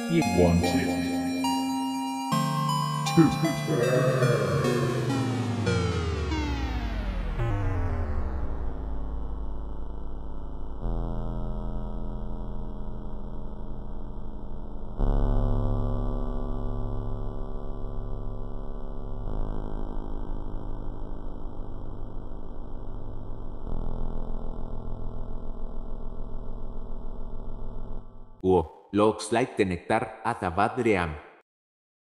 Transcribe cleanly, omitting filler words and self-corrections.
You want it to. Looks like the Nectar at a bad dream.